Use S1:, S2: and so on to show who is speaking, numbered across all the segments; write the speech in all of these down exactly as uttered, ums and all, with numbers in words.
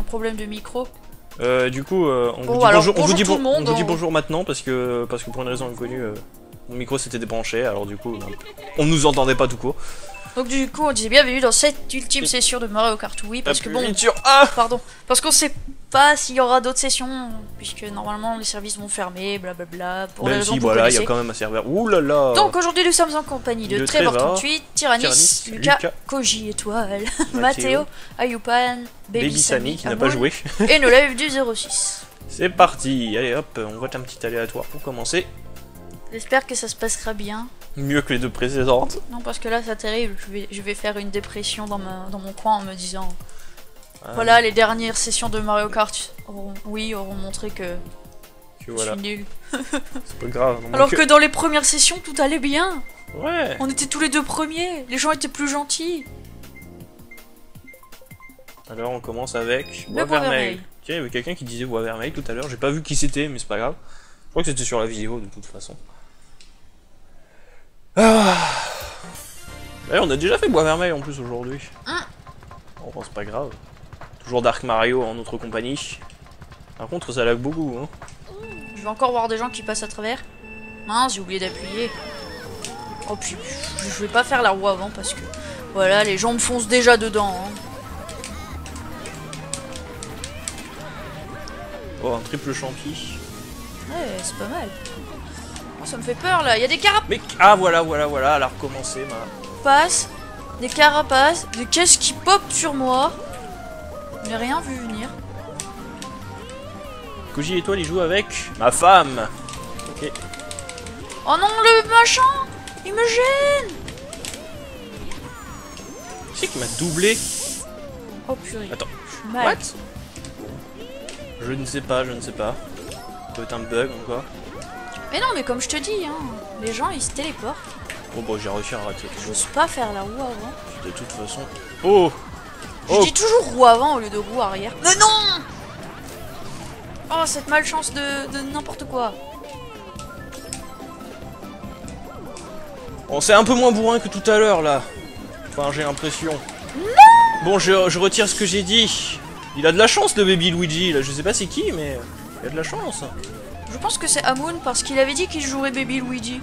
S1: problème de micro.
S2: Euh, du coup, euh, on,
S1: Bon,
S2: vous dit
S1: alors,
S2: bonjour, on, vous
S1: bonjour
S2: dit
S1: tout
S2: bon-
S1: le monde,
S2: on vous dit
S1: on-
S2: bonjour maintenant parce que, parce que pour une raison inconnue, euh, mon micro s'était débranché, alors du coup, euh, on ne nous entendait pas tout court.
S1: Donc du coup, on disait bienvenue dans cette ultime session de Mario Kart Wii, parce que bon,
S2: Appuie sur A.
S1: pardon, parce qu'on sait pas s'il y aura d'autres sessions, puisque normalement les services vont fermer, blablabla, pour les
S2: Même
S1: raisons
S2: si,
S1: que vous
S2: voilà, il y a
S1: connaissez.
S2: quand même un serveur. Ouh là là.
S1: Donc aujourd'hui nous sommes en compagnie de,
S2: De
S1: Trevor
S2: Trevor,
S1: trente-huit, Tyrannis,
S2: Tyrannis,
S1: Lucas,
S2: Lucas,
S1: Koji Étoile,
S2: Mathéo,
S1: Mathéo, Ayupan, Baby,
S2: Baby Sammy qui n'a
S1: Amoun,
S2: pas joué.
S1: et nos lives du zéro six.
S2: C'est parti. Allez hop, on vote un petit aléatoire pour commencer.
S1: J'espère que ça se passera bien.
S2: Mieux que les deux précédentes.
S1: Non, parce que là c'est terrible, je vais, je vais faire une dépression dans, ma, dans mon coin en me disant...
S2: Ah,
S1: Voilà, les dernières sessions de Mario Kart, auront, oui, auront montré que
S2: que
S1: je
S2: voilà.
S1: suis nul.
S2: C'est pas grave. on
S1: Alors
S2: manque-
S1: que dans les premières sessions, tout allait bien.
S2: Ouais.
S1: On était tous les deux premiers, les gens étaient plus gentils.
S2: Alors on commence avec
S1: Le
S2: Bois
S1: bois
S2: Vermeil.
S1: vermeil.
S2: Tiens, il y avait quelqu'un qui disait Bois Vermeil tout à l'heure. J'ai pas vu qui c'était, mais c'est pas grave. Je crois que c'était sur la vidéo de toute façon. Ah. Ouais, on a déjà fait Bois Vermeil en plus aujourd'hui.
S1: Hein.
S2: Bon, c'est pas grave. Toujours Dark Mario en notre compagnie. Par contre, ça lag beaucoup. Hein.
S1: Je vais encore voir des gens qui passent à travers. Mince, j'ai oublié d'appuyer. Oh puis, je vais pas faire la roue avant parce que... Voilà, les gens me foncent déjà dedans. Hein.
S2: Oh, un triple champi.
S1: Ouais, c'est pas mal. Oh, ça me fait peur là, il y a des carapaces,
S2: Mais ah voilà, voilà, voilà, elle a recommencé ma.
S1: des carapaces, des caisses qui pop sur moi. J'ai rien vu venir.
S2: Koji Étoile, il joue avec ma femme. Ok.
S1: Oh non, le machin, il me gêne.
S2: Qui c'est qui m'a doublé?
S1: Oh purée.
S2: Attends.
S1: Je suis mal.
S2: What? Je ne sais pas, je ne sais pas. Ça peut être un bug ou quoi.
S1: Mais non, mais comme je te dis, hein, les gens ils se téléportent.
S2: Bon bah j'ai réussi à rater quelque chose.
S1: J'ose pas faire la roue avant.
S2: De toute façon. Oh!
S1: Je
S2: Oh!
S1: dis toujours roue avant au lieu de roue arrière. Mais non! Oh, cette malchance de, de n'importe quoi.
S2: On c'est un peu moins bourrin que tout à l'heure là. Enfin j'ai l'impression. Bon je, je retire ce que j'ai dit. Il a de la chance le baby Luigi là, je sais pas c'est qui mais il a de la chance.
S1: Je pense que c'est Amoun parce qu'il avait dit qu'il jouerait Baby Luigi.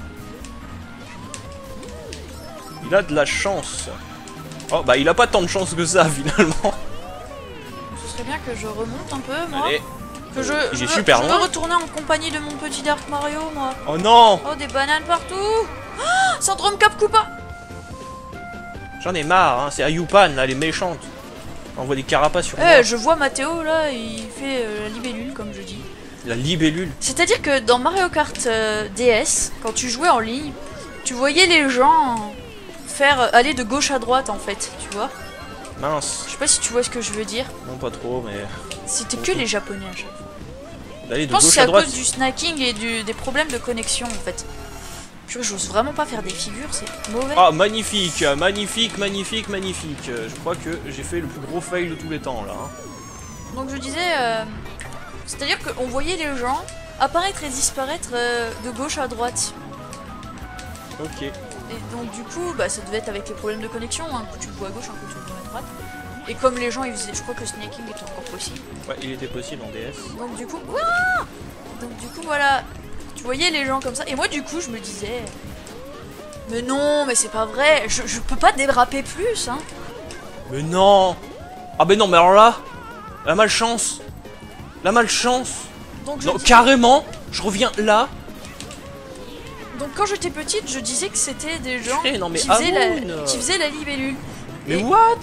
S2: Il a de la chance. Oh bah il a pas tant de chance que ça finalement.
S1: Ce serait bien que je remonte un peu, moi.
S2: Allez.
S1: Que je,
S2: Il
S1: je,
S2: est
S1: veux-
S2: super
S1: je veux
S2: loin.
S1: retourner en compagnie de mon petit Dark Mario, moi.
S2: Oh non!
S1: Oh, des bananes partout. Ah, Syndrome Cap Koopa.
S2: J'en ai marre, hein. C'est Ayupan là, elle est méchante. On envoie des carapaces sur
S1: Eh,
S2: moi.
S1: je vois Mathéo là, il fait euh, la libellule, comme je dis.
S2: La libellule.
S1: C'est-à-dire que dans Mario Kart euh, D S, quand tu jouais en ligne, tu voyais les gens faire euh, aller de gauche à droite en fait, tu vois.
S2: Mince.
S1: Je sais pas si tu vois ce que je veux dire.
S2: Non pas trop mais.
S1: C'était que les japonais à chaque fois.
S2: D'aller
S1: Je
S2: de
S1: pense que
S2: gauche
S1: c'est
S2: à
S1: à
S2: droite.
S1: cause du snacking et du- des problèmes de connexion en fait. Purée, j'ose vraiment pas faire des figures, c'est mauvais.
S2: Ah magnifique, magnifique, magnifique, magnifique. Euh, Je crois que j'ai fait le plus gros fail de tous les temps là. hein.
S1: Donc je disais, euh, c'est-à-dire qu'on voyait les gens apparaître et disparaître euh, de gauche à droite.
S2: Ok.
S1: Et donc du coup, bah, ça devait être avec les problèmes de connexion, un coup tu le vois à gauche, un coup tu le vois à droite. Et comme les gens ils faisaient, je crois que le snacking était encore possible.
S2: Ouais, il était possible en D S.
S1: Donc du coup, Ouah donc du coup voilà, tu voyais les gens comme ça. Et moi du coup je me disais, mais non, mais c'est pas vrai, je, je peux pas déraper plus, hein.
S2: Mais non! Ah ben non, mais alors là, la malchance. La malchance.
S1: Donc, je
S2: Non,
S1: dis-
S2: carrément, je reviens là.
S1: donc quand j'étais petite, je disais que c'était des gens
S2: Purée, non, mais
S1: qui, faisaient la,
S2: Amoun.
S1: qui faisaient la libellule.
S2: Mais
S1: Et-
S2: what?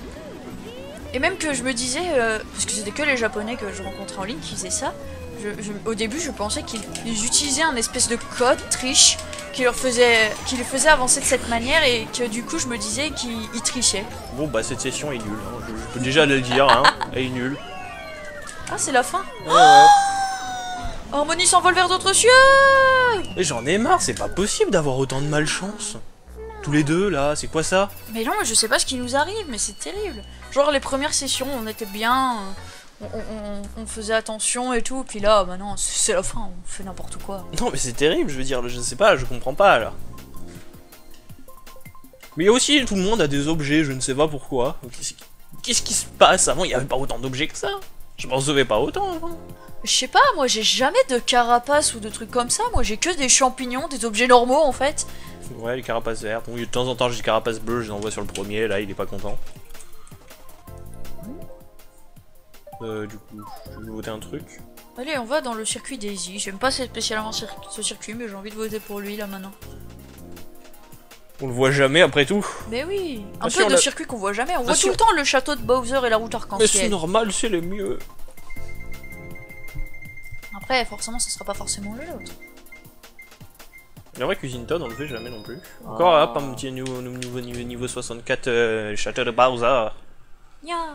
S1: Et même que je me disais, euh, parce que c'était que les japonais que je rencontrais en ligne qui faisaient ça, je, je- au début je pensais qu'ils ils utilisaient un espèce de code triche qui leur faisait, qui les faisait avancer de cette manière et que du coup je me disais qu'ils ils trichaient.
S2: Bon bah cette session est nulle, hein. je, je peux déjà le dire, hein. Elle est nulle.
S1: Ah c'est la fin.
S2: Ouais, ouais.
S1: Harmonie s'envole vers d'autres cieux.
S2: Mais j'en ai marre, c'est pas possible d'avoir autant de malchance. Tous les deux là, c'est quoi ça?
S1: Mais non, je sais pas ce qui nous arrive, mais c'est terrible. Genre les premières sessions on était bien, euh, on, on- on faisait attention et tout, puis là maintenant c'est la fin, on fait n'importe quoi.
S2: Non mais c'est terrible, je veux dire, je sais pas, je comprends pas là. Mais il y a aussi, tout le monde a des objets, je ne sais pas pourquoi. Ok, c'est- Qu'est-ce qui se passe? Avant, il n'y avait pas autant d'objets que ça. Je m'en recevais pas autant avant.
S1: Je sais pas, moi j'ai jamais de carapace ou de trucs comme ça. Moi j'ai que des champignons, des objets normaux en fait.
S2: Ouais, les carapaces vertes. Bon, de temps en temps, j'ai des carapaces bleues, je les envoie sur le premier. Là, il est pas content. Euh, du coup, je vais voter un truc.
S1: Allez, on va dans le circuit Daisy. J'aime pas spécialement cir ce circuit, mais j'ai envie de voter pour lui là maintenant.
S2: On le voit jamais après tout.
S1: Mais oui, un
S2: Bien
S1: peu
S2: sûr,
S1: de
S2: la...
S1: circuit qu'on voit jamais. On
S2: Bien
S1: voit
S2: sûr.
S1: tout le temps le château de Bowser et la route
S2: Mais
S1: arc-en-ciel.
S2: c'est normal, c'est le mieux.
S1: Après, forcément, ça sera pas forcément le nôtre.
S2: La vraie Cuisine Toad, on le fait jamais non plus. Encore
S1: Oh.
S2: hop, un petit niveau, niveau, niveau, niveau soixante-quatre, euh, château de Bowser.
S1: Miaou.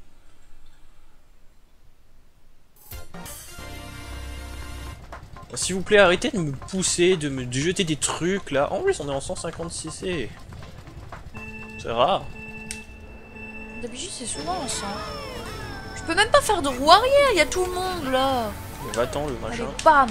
S2: S'il vous plaît, arrêtez de me pousser, de me de jeter des trucs là. En plus, on est en cent cinquante C C. C'est rare.
S1: D'habitude, c'est souvent ça. Je peux même pas faire de roue arrière, il y a tout le monde là.
S2: Mais va-t'en le
S1: Allez,
S2: machin.
S1: bam.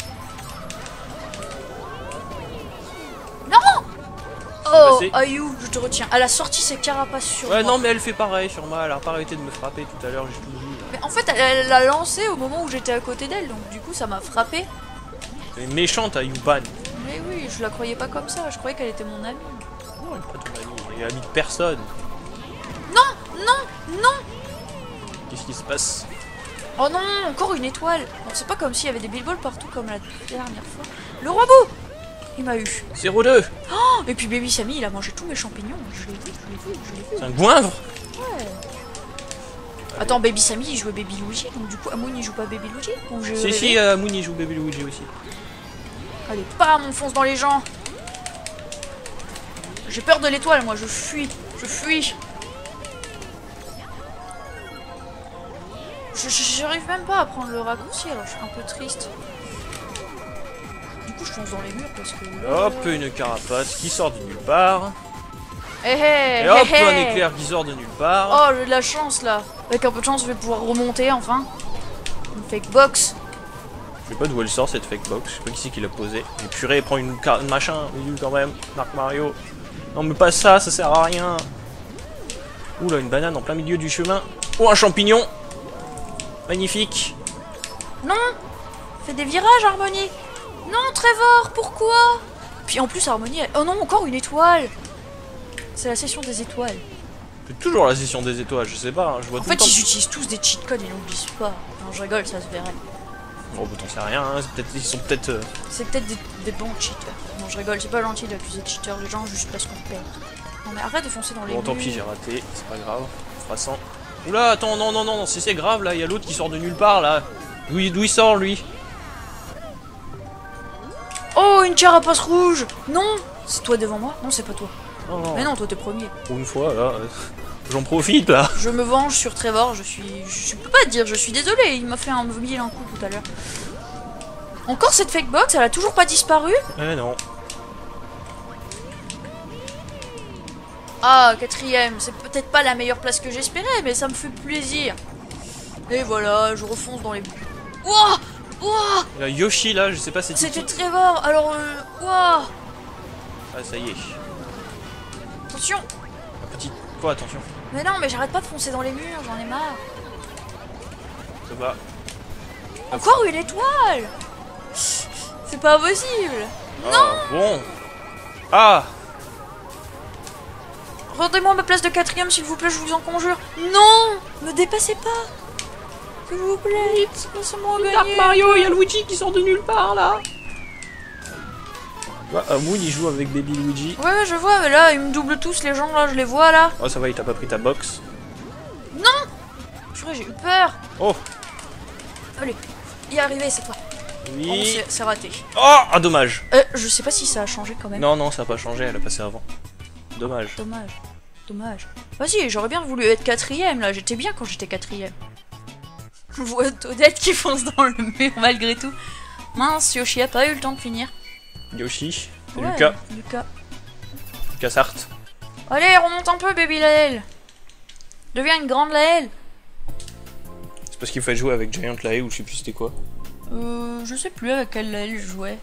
S1: Non. Oh,
S2: passé
S1: Ayou, je te retiens. Elle a sorti ses carapaces sur
S2: Ouais,
S1: moi.
S2: non, mais elle fait pareil sur moi. Elle a pas arrêté de me frapper tout à l'heure, j'ai tout vu.
S1: Mais en fait, elle elle l'a lancé au moment où j'étais à côté d'elle, donc du coup, ça m'a frappé.
S2: Elle est méchante à Yuban.
S1: Mais oui, je la croyais pas comme ça, je croyais qu'elle était mon amie.
S2: Non, elle est pas ton amie, elle est amie de personne.
S1: Non, non, non.
S2: Qu'est-ce qui se passe?
S1: Oh non, encore une étoile. Bon, c'est pas comme s'il y avait des billboards partout comme la dernière fois. Le roi Bou, il m'a eu.
S2: zéro deux.
S1: Oh, et puis Baby Sammy, il a mangé tous mes champignons. Je l'ai vu, je l'ai vu, je l'ai vu.
S2: C'est un goinvre.
S1: Ouais. Attends, Baby Sammy, il jouait Baby Luigi, donc du coup, Amoun, il joue pas Baby Luigi. Donc j'ai
S2: Si,
S1: rêvé.
S2: si, euh, Mooney joue Baby Luigi aussi.
S1: Allez, bam, on fonce dans les gens. J'ai peur de l'étoile, moi, je fuis. Je fuis. Je- je- J'arrive même pas à prendre le raccourci, alors je suis un peu triste. Du coup, je fonce dans les murs parce que...
S2: Hop, une carapace qui sort de nulle part.
S1: Hé hé,
S2: Et hop,
S1: hé, hé.
S2: un éclair qui sort de nulle part.
S1: Oh, j'ai de la chance, là. Avec un peu de chance, je vais pouvoir remonter, enfin. Une fake box.
S2: Je sais pas d'où elle sort cette fake box, je sais pas qui c'est qui l'a posée. Et purée, prends une carte machin, nul quand même, Marc Mario. Non mais pas ça, ça sert à rien. Oula, une banane en plein milieu du chemin. Oh, un champignon. Magnifique.
S1: Non. Fais des virages, Harmonie. Non, Trevor, pourquoi? Puis en plus, Harmonie... elle- Oh non, encore une étoile. C'est la session des étoiles.
S2: C'est toujours la session des étoiles, je sais pas, hein, je vois
S1: En
S2: tout le
S1: fait,
S2: temps.
S1: ils utilisent tous des cheat codes, ils n'oublient pas. Non, je rigole, ça se verrait.
S2: Oh bah t'en sais rien, hein, c'est peut-être- ils sont peut-être... euh,
S1: C'est peut-être des, des bons cheaters. Non, je rigole, c'est pas gentil d'accuser de cheaters les gens juste parce qu'on perd. Non, mais arrête de foncer dans les
S2: Bon tant
S1: murs.
S2: pis, j'ai raté, c'est pas grave. On fera cent. Oula, attends, non, non, non, non, si c'est grave là, il y a l'autre qui sort de nulle part là. D'où il, d'où il sort lui?
S1: Oh, une carapace rouge. Non. C'est toi devant moi? Non, c'est pas toi.
S2: Non, non,
S1: Mais non, toi t'es premier.
S2: pour une fois là, euh, j'en profite là.
S1: Je me venge sur Trevor, je suis... Je peux pas te dire, je suis désolée, il m'a fait un mille un coup tout à l'heure. Encore cette fake box, elle a toujours pas disparu?
S2: Eh non.
S1: Ah, quatrième, c'est peut-être pas la meilleure place que j'espérais, mais ça me fait plaisir. Et voilà, je refonce dans les... Ouah, ouah,
S2: Là, Yoshi là, je sais pas c'est
S1: c'était
S2: qui.
S1: Trevor, alors... Euh, ouah,
S2: Ah ça y est.
S1: attention.
S2: Un petit... Quoi, attention.
S1: Mais non, mais j'arrête pas de foncer dans les murs, j'en ai marre.
S2: Ça va.
S1: Encore une étoile. C'est pas possible.
S2: Ah, bon. Ah.
S1: Rendez-moi ma place de quatrième, s'il vous plaît, je vous en conjure. Non, me dépassez pas. S'il vous plaît, laissez-moi gagner.
S2: Mario, il y a Luigi qui sort de nulle part là. Ouais, Amoun il joue avec Baby Luigi.
S1: Ouais, ouais, je vois, mais là, ils me doublent tous, les gens, là, je les vois, là.
S2: Oh ça va, il t'a pas pris ta box.
S1: Purée, j'ai eu peur.
S2: Oh.
S1: Allez, y est arrivé, c'est toi. Oh,
S2: Oui.
S1: c'est- c'est raté.
S2: Oh, ah dommage.
S1: Euh, je sais pas si ça a changé quand même.
S2: Non, non, ça a pas changé, elle a passé avant. Dommage.
S1: Dommage. Dommage. Vas-y, j'aurais bien voulu être quatrième, là. J'étais bien quand j'étais quatrième. Je vois Toadette qui fonce dans le mur, malgré tout. Mince, Yoshi a pas eu le temps de finir.
S2: Yoshi, c'est
S1: Ouais,
S2: Lucas,
S1: Lucas.
S2: Lucas Hart.
S1: Allez, remonte un peu, baby Lael. Deviens une grande Lael.
S2: C'est parce qu'il fallait jouer avec Giant Lae ou je sais plus c'était quoi.
S1: Euh, je sais plus avec quelle Lael je jouais.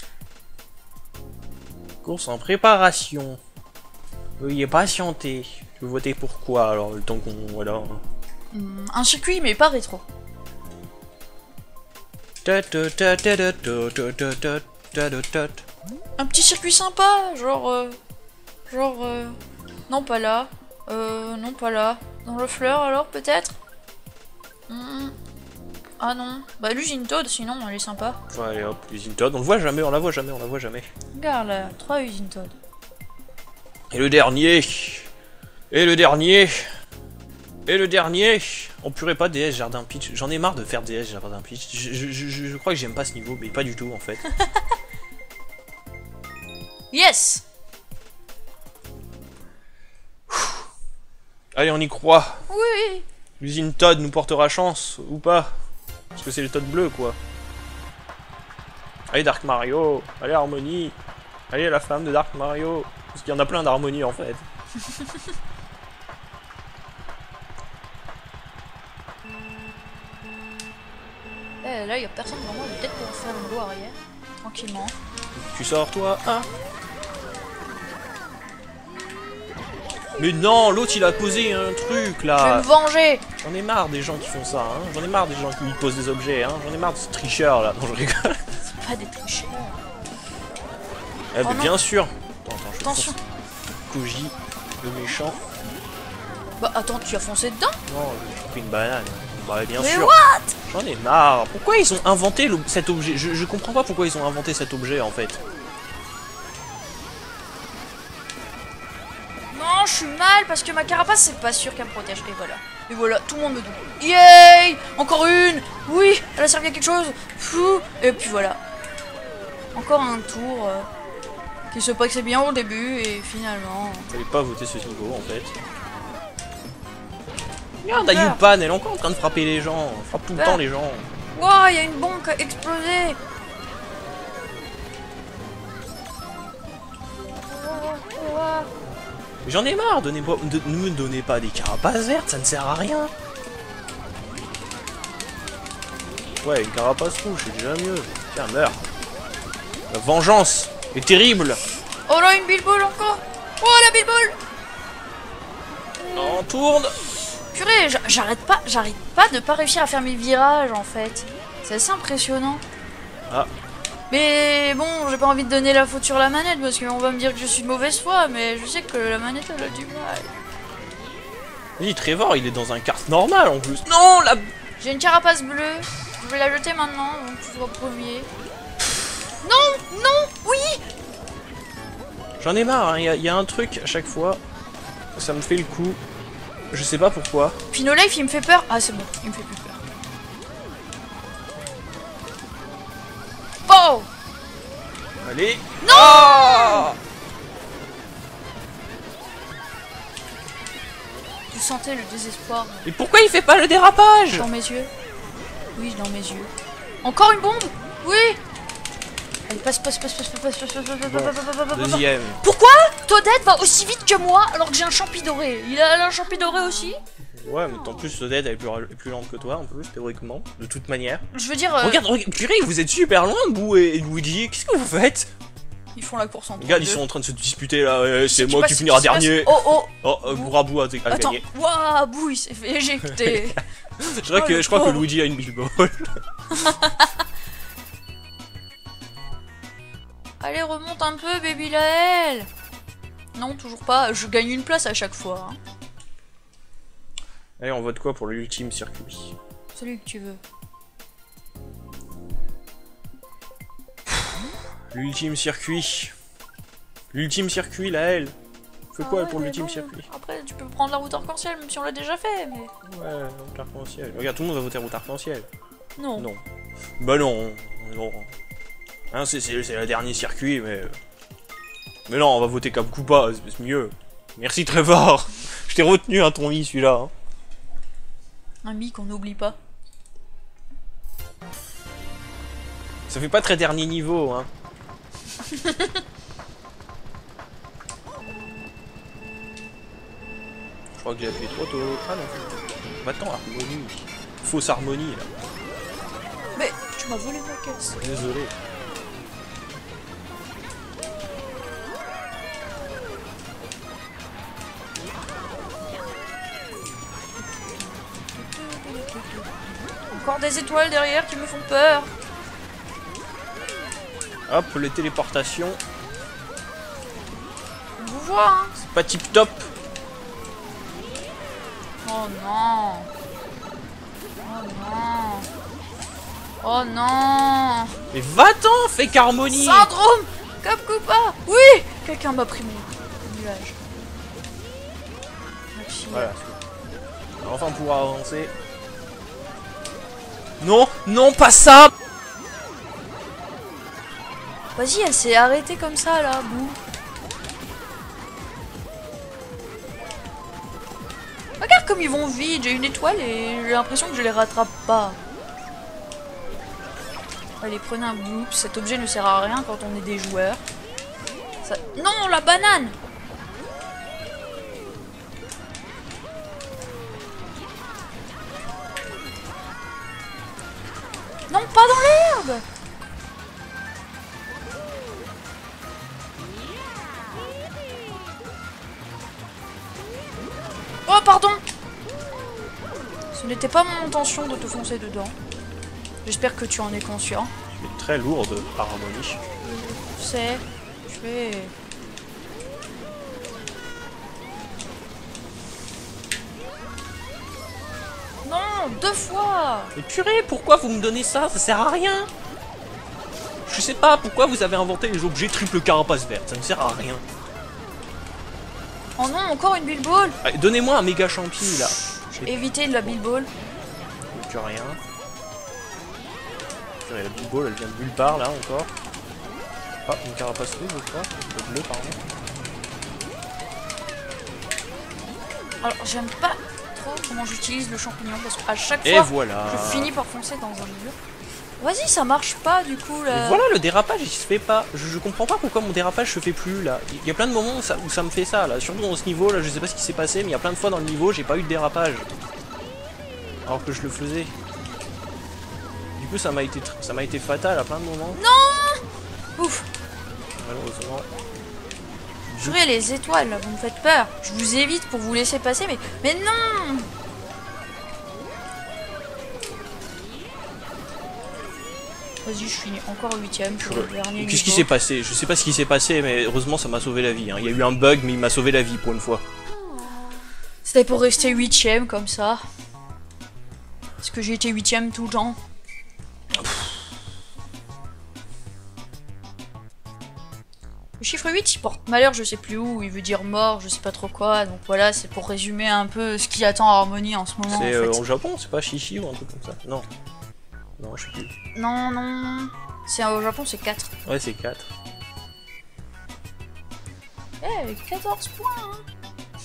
S2: Course en préparation. Veuillez patienter. Tu veux voter pour quoi alors, le temps qu'on... Voilà.
S1: Hum, un circuit, mais pas rétro.
S2: Un
S1: Un petit circuit sympa, genre... Euh, genre... Euh, non, pas là. Euh, non, pas là. Dans le fleur, alors, peut-être hum, Ah non. Bah, l'usine Toad, sinon, elle est sympa.
S2: Ouais, allez hop, usine Toad. On le voit jamais, on la voit jamais, on la voit jamais.
S1: Regarde, là, trois usines Toad.
S2: Et le dernier. Et le dernier. Et le dernier. On pourrait pas D S Jardin Peach. J'en ai marre de faire D S Jardin Peach. Je, je, je, je crois que j'aime pas ce niveau, mais pas du tout en fait.
S1: Yes.
S2: Allez, on y croit.
S1: Oui.
S2: L'usine Toad nous portera chance, ou pas. Parce que c'est le Toad bleu, quoi. Allez, Dark Mario. Allez, Harmony. Allez, la femme de Dark Mario. Parce qu'il y en a plein d'harmonie, en fait.
S1: Eh, là, il y a personne devant moi, je vais peut-être pouvoir faire une roue arrière. Tranquillement.
S2: Tu sors, toi, hein? Mais non, l'autre il a posé un truc là.
S1: Je vais me venger.
S2: J'en ai marre des gens qui font ça, hein. J'en ai marre des gens qui posent des objets, hein. J'en ai marre de ce tricheur là. Non, je rigole.
S1: C'est pas des tricheurs.
S2: Eh ben,
S1: Oh,
S2: bien sûr. Attends, attends, je
S1: Attention.
S2: fonce. Koji, le méchant.
S1: Bah attends, tu as foncé dedans?
S2: Non, j'ai pris une banane. Bah bien
S1: Mais
S2: sûr.
S1: what?
S2: J'en ai marre. Pourquoi ils ont inventé le- cet objet je, je comprends pas pourquoi ils ont inventé cet objet en fait.
S1: Non, je suis mal parce que ma carapace, c'est pas sûr qu'elle me protège. Et voilà. Et voilà, tout le monde me double. Yay! Encore une! Oui, elle a servi à quelque chose. Fou. Et puis voilà. Encore un tour euh, qui se passait bien au début et finalement...
S2: Fallait pas voter ce niveau en fait. Regarde, Ayupan, elle est encore en train de frapper les gens. Elle frappe tout le
S1: Peur.
S2: temps les gens.
S1: Wow, il y a une bombe qui a explosé.
S2: J'en ai marre, donnez pas- de- ne me donnez pas des carapaces vertes, ça ne sert à rien. Ouais, une carapace rouge, c'est déjà mieux. Tiens, meurs. La vengeance est terrible.
S1: Oh là, une billboule encore. Oh, la billboule.
S2: Non, tourne.
S1: Purée, j'a- j'arrête pas, j'arrête pas de pas réussir à faire mes virages en fait. C'est assez impressionnant.
S2: Ah.
S1: Mais bon, j'ai pas envie de donner la faute sur la manette parce qu'on va me dire que je suis de mauvaise foi, mais je sais que la manette elle a du mal.
S2: Oui, Trevor, il est dans un kart normal en plus. Non, la...
S1: J'ai une carapace bleue, je vais la jeter maintenant, donc tu sois premier. Non, non, oui.
S2: J'en ai marre, il hein. y, y a un truc à chaque fois. Ça me fait le coup. Je sais pas pourquoi.
S1: Puis No Life il me fait peur. Ah c'est bon, il me fait plus peur. Oh.
S2: Allez.
S1: Non.
S2: Ah,
S1: Vous sentez le désespoir
S2: mais pourquoi il fait pas le dérapage?
S1: dans mes yeux. Oui, dans mes yeux. Encore une bombe. Oui. Allez, passe, passe, passe, passe, passe, passe, passe, passe, passe, passe, passe, passe, passe, passe.
S2: Deuxième.
S1: Pourquoi Toadette va aussi vite que moi alors que j'ai un champi doré? Il a un champi doré aussi?
S2: Ouais, mais en plus, Sodette elle est plus, est plus lente que toi, en plus, théoriquement, de toute manière.
S1: Je veux dire, euh,
S2: Regarde, regarde, purée, vous êtes super loin, Boo et, et Luigi. Qu'est-ce que vous faites?
S1: ils font la course en
S2: Regarde, ils
S1: deux.
S2: sont en train de se disputer là. Ouais, c'est
S1: Qui
S2: moi
S1: passe,
S2: qui finirai
S1: qui passe.
S2: dernier.
S1: Oh oh.
S2: Oh, euh, Bourabou a, a
S1: Attends.
S2: gagné.
S1: Waouh, Bou, il s'est fait éjecter.
S2: Je crois,
S1: Oh,
S2: que,
S1: le
S2: je crois que
S1: pauvre.
S2: Luigi a une billboard.
S1: Allez, remonte un peu, baby Laël. Non, toujours pas. Je gagne une place à chaque fois. Hein.
S2: Allez, on vote quoi pour l'ultime circuit?
S1: Celui que tu veux.
S2: L'ultime circuit. L'ultime circuit, là, elle. Fais quoi
S1: Ah ouais,
S2: pour
S1: mais
S2: l'ultime
S1: bon,
S2: circuit?
S1: Après, tu peux prendre la route arc-en-ciel, même si on l'a déjà fait, mais...
S2: Ouais, route arc-en-ciel. Regarde, tout le monde va voter route arc-en-ciel.
S1: Non.
S2: Non. Bah non, non. Hein, c'est c'est- c'est le dernier circuit, mais... Mais non, on va voter comme Koopa, c'est c'est mieux. Merci Trevor. Je t'ai retenu à ton lit, celui-là. Hein.
S1: Un mi qu'on n'oublie pas.
S2: Ça fait pas très dernier niveau, hein. Je crois que j'ai appuyé trop tôt. Ah non. Va-t'en, harmonie. Fausse harmonie, là.
S1: Mais tu m'as volé ma caisse.
S2: Désolé.
S1: Encore des étoiles derrière qui me font peur.
S2: Hop, les téléportations.
S1: On vous voit, hein.
S2: C'est pas tip top.
S1: Oh non. Oh non. Oh non.
S2: Mais va-t'en, Fake Harmony.
S1: Syndrome Cap Koopa. Oui. Quelqu'un m'a pris mon nuage. Merci.
S2: Voilà. On va enfin pouvoir avancer. Non, non, pas ça.
S1: Vas-y, elle s'est arrêtée comme ça, là, bouh. Regarde comme ils vont vite, j'ai une étoile et j'ai l'impression que je les rattrape pas. Allez, prenez un boop, cet objet ne sert à rien quand on est des joueurs. Ça... Non, la banane! Non, pas dans l'herbe! Oh, pardon! Ce n'était pas mon intention de te foncer dedans. J'espère que tu en es conscient.
S2: Tu es très lourde, Harmony.
S1: Je sais, je vais... Non, deux fois!
S2: Mais purée, pourquoi vous me donnez ça? Ça sert à rien. Je sais pas pourquoi vous avez inventé les objets triple carapace verte. Ça ne sert à rien.
S1: Oh non, encore une Bill Ball!
S2: Allez, donnez-moi un méga champi là.
S1: Évitez de la Bill Ball.
S2: Plus rien. Purée, la Bill Ball, elle vient de nulle part là encore. Ah, une carapace bleue, je crois. Le bleu, pardon.
S1: Alors, j'aime pas trop comment j'utilise le champignon parce qu'à chaque
S2: Et
S1: fois,
S2: voilà.
S1: je finis par foncer dans un mur. Vas-y, ça marche pas du coup là.
S2: Mais voilà, le dérapage il se fait pas. Je, je comprends pas pourquoi mon dérapage se fait plus là. Il y a plein de moments où ça, où ça me fait ça là. Surtout dans ce niveau là, je sais pas ce qui s'est passé, mais il y a plein de fois dans le niveau, j'ai pas eu de dérapage. Alors que je le faisais. Du coup, ça m'a été, ça m'a été fatal à plein de moments.
S1: Non. Ouf.
S2: Malheureusement.
S1: Purée, les étoiles, là, vous me faites peur. Je vous évite pour vous laisser passer, mais... Mais non. Vas-y, je finis encore huitième pour le dernier niveau.
S2: Qu'est-ce qui s'est passé? Je sais pas ce qui s'est passé, mais heureusement ça m'a sauvé la vie. Hein. Il y a eu un bug, mais il m'a sauvé la vie pour une fois.
S1: C'était pour rester huitième comme ça. Parce que j'ai été huitième tout le temps. Le chiffre huit, il porte malheur, je sais plus où, il veut dire mort, je sais pas trop quoi. Donc voilà, c'est pour résumer un peu ce qui attend Harmony en ce moment.
S2: C'est
S1: en,
S2: euh,
S1: fait.
S2: au Japon, c'est pas Shishi ou un truc comme ça? Non. Non, je sais plus.
S1: Non, non. C'est au Japon, c'est quatre.
S2: Ouais, c'est quatre.
S1: Eh, quatorze points. Hein.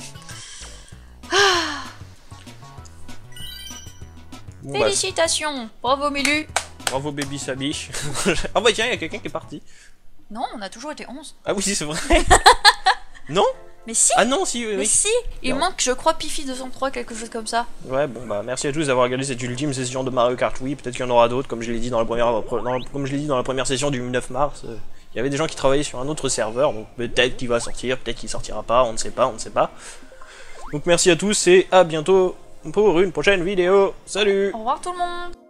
S2: Bon, bah,
S1: Félicitations, bravo Milu.
S2: bravo baby Sabi. Ah bah tiens, il y a quelqu'un qui est parti.
S1: Non, on a toujours été onze.
S2: Ah oui, c'est vrai. Non?
S1: Mais si.
S2: Ah non, si, oui.
S1: Mais
S2: oui.
S1: si. Il
S2: Non.
S1: manque, je crois, Pifi deux cent trois, quelque chose comme ça.
S2: Ouais, bon bah merci à tous d'avoir regardé cette ultime session de Mario Kart Wii. Peut-être qu'il y en aura d'autres, comme je l'ai dit dans la première, dans, comme je l'ai dit dans la première session du neuf mars. euh, Il y avait des gens qui travaillaient sur un autre serveur, donc peut-être qu'il va sortir, peut-être qu'il sortira pas, on ne sait pas, on ne sait pas. Donc merci à tous et à bientôt pour une prochaine vidéo. Salut!
S1: Au revoir tout le monde.